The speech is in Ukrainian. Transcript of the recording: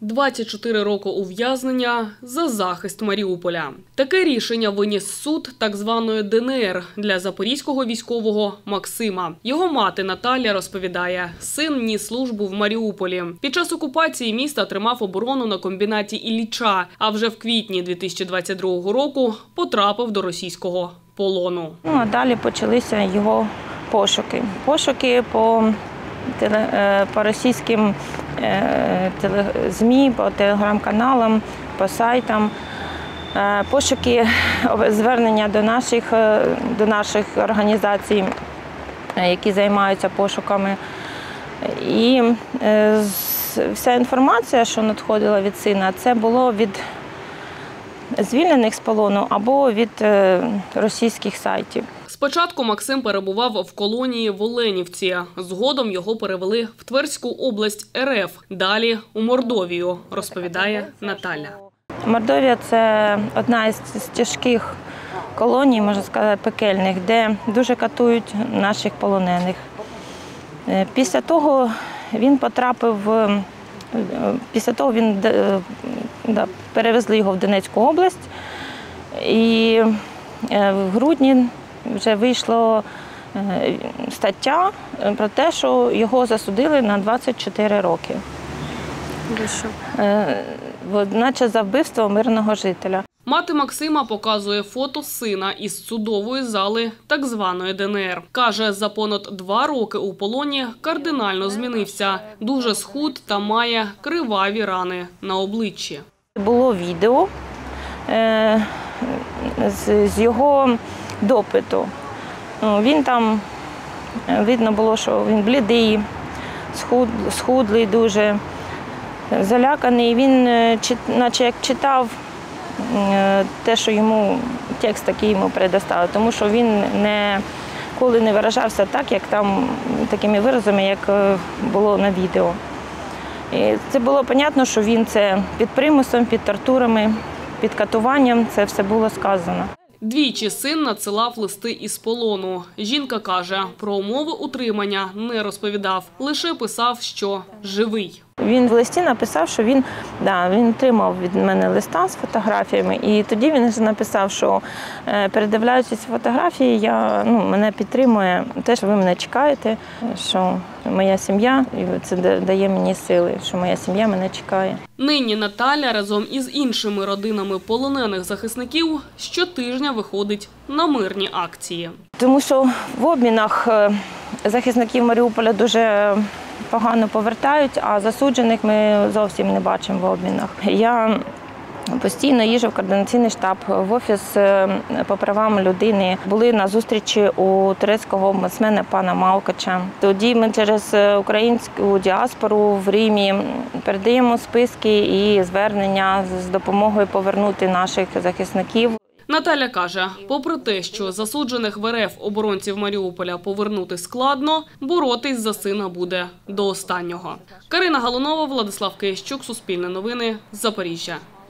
24 роки ув'язнення за захист Маріуполя. Таке рішення виніс суд так званої ДНР для запорізького військового Максима. Його мати Наталя розповідає, син ніс службу в Маріуполі. Під час окупації міста тримав оборону на комбінаті Ілліча, а вже в квітні 2022 року потрапив до російського полону. А далі почалися його пошуки. Пошуки по російським ЗМІ, по телеграм-каналам, по сайтам, пошуки звернення до наших організацій, які займаються пошуками. І вся інформація, що надходила від сина, це було від звільнених з полону або від російських сайтів. Спочатку Максим перебував в колонії в Оленівці. Згодом його перевели в Тверську область РФ, далі у Мордовію, розповідає Наталя. Мордовія – це одна із тяжких колоній, можна сказати, пекельних, де дуже катують наших полонених. Після того перевезли його в Донецьку область, і в грудні вже вийшла стаття про те, що його засудили на 24 роки. Наче за вбивство мирного жителя. Мати Максима показує фото сина із судової зали так званої ДНР. Каже, за понад 2 роки у полоні кардинально змінився. Дуже схуд та має криваві рани на обличчі. Було відео з його допиту. Він там, видно було, що він блідий, схудлий дуже, заляканий. Він наче як читав те, що текст такий йому предоставили, тому що він ніколи не виражався так, як там, такими виразами, як було на відео. І це було зрозуміло, що він це під примусом, під тортурами, під катуванням, це все було сказано. Двічі син надсилав листи із полону. Жінка каже, про умови утримання не розповідав, лише писав, що живий. Він в листі написав, що він отримав від мене листа з фотографіями, і тоді він написав, що передивляючись фотографії, мене підтримує те, що ви мене чекаєте, що моя сім'я, і це дає мені сили, що моя сім'я мене чекає. Нині Наталя разом із іншими родинами полонених захисників щотижня виходить на мирні акції. Тому що в обмінах захисників Маріуполя дуже погано повертають, а засуджених ми зовсім не бачимо в обмінах. Я постійно їжджу в координаційний штаб, в офіс по правам людини. Були на зустрічі у турецького омбудсмена пана Мавкача. Тоді ми через українську діаспору в Римі передаємо списки і звернення з допомогою повернути наших захисників. Наталя каже, попри те, що засуджених в РФ оборонців Маріуполя повернути складно, боротись за сина буде до останнього. Карина Галунова, Владислав Кищук, Суспільне новини, Запоріжжя.